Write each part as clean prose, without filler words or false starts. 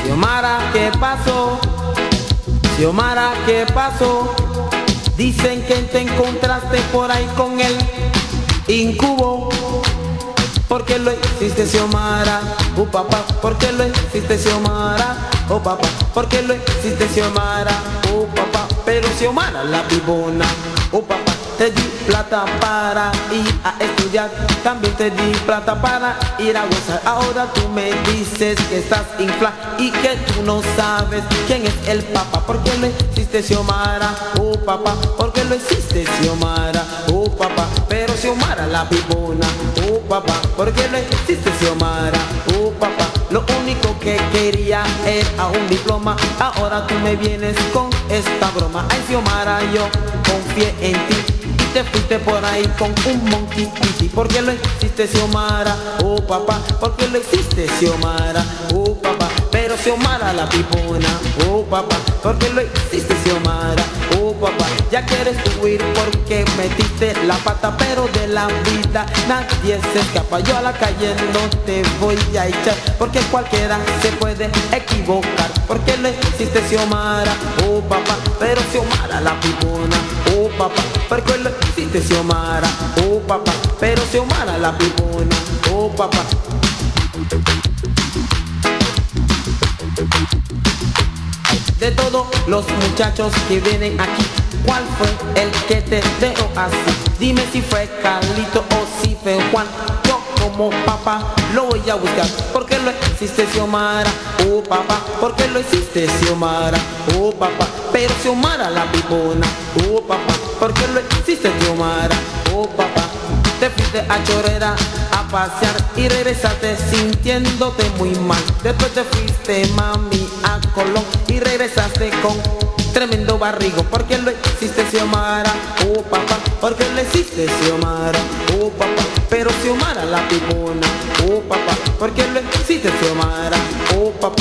Xiomara, ¿qué pasó? Xiomara, ¿qué pasó? Dicen que te encontraste por ahí con el incubo. ¿Por qué lo hiciste, Xiomara? Papá, ¿por qué lo hiciste, Xiomara? Papá, ¿por qué lo hiciste, Xiomara? Papá, pero Xiomara la pibona. Papá, te di plata para ir a estudiar, también te di plata para ir a gozar. Ahora tú me dices que estás inflada y que tú no sabes quién es el papá. ¿Por qué lo hiciste, Xiomara? Papá, ¿por qué lo hiciste, Xiomara? Papá, pero Xiomara la pibona. Papá, ¿por qué lo hiciste, Xiomara? Papá, lo único que quería era un diploma. Ahora tú me vienes con esta broma. Ay, Xiomara, yo confié en ti y te fuiste por ahí con un monkey pity. ¿Por qué lo hiciste, Xiomara? Papá, ¿por qué lo hiciste, Xiomara? Papá, pero Xiomara la pipona. Papá, ¿por qué lo hiciste, Xiomara? Papá, ya quieres huir porque metiste la pata, pero de la vida nadie se escapa. Yo a la calle no te voy a echar porque cualquiera se puede equivocar. ¿Por qué lo hiciste, Xiomara? Papá, pero Xiomara la pipona. Papá, ¿por qué lo hiciste, Xiomara? Papá, pero Xiomara la pipona. Papá. De todos los muchachos que vienen aquí, ¿cuál fue el que te dejó así? Dime si fue Carlito o si fue Juan. Yo como papá lo voy a buscar. ¿Por qué lo hiciste, Xiomara? Papá, ¿por qué lo hiciste, Xiomara? Papá, pero Xiomara la pipona. Papá, ¿por qué lo hiciste, Xiomara? Papá, te fuiste a Chorrera a pasear y regresaste sintiéndote muy mal. Después te fuiste, mami, a Colón y regresaste con tremendo barrigo. ¿Por qué lo hiciste, Xiomara? Papá, ¿por qué lo hiciste, Xiomara? Papá, pero Xiomara la pipona. Papá, ¿por qué lo hiciste, Xiomara? Papá.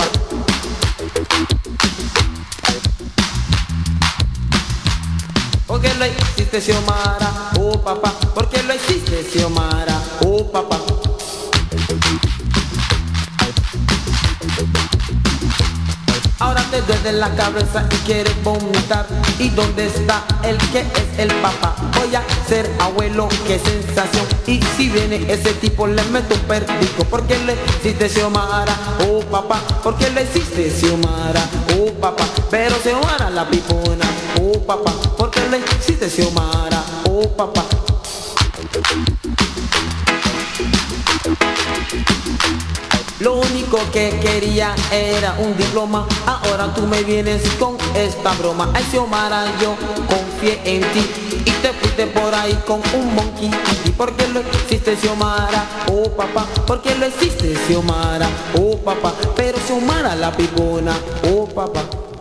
¿Por qué lo hiciste, Xiomara? Papá, ¿por qué lo hiciste, Xiomara? Papá. Ahora te duele la cabeza y quieres vomitar. ¿Y dónde está el que es el papá? Voy a ser abuelo, qué sensación. Y si viene ese tipo le meto un perdico. ¿Por qué le hiciste, Xiomara? Papá, ¿por qué le hiciste, Xiomara? Papá, pero Xiomara la pipona. Papá, ¿por qué le hiciste, Xiomara? Papá. Lo único que quería era un diploma. Ahora tú me vienes con esta broma. Ay, Xiomara, yo confié en ti y te fuiste por ahí con un monkey. ¿Y por qué lo hiciste, Xiomara? Papá, ¿por qué lo hiciste, Xiomara? Papá, pero Xiomara la pipona. Papá.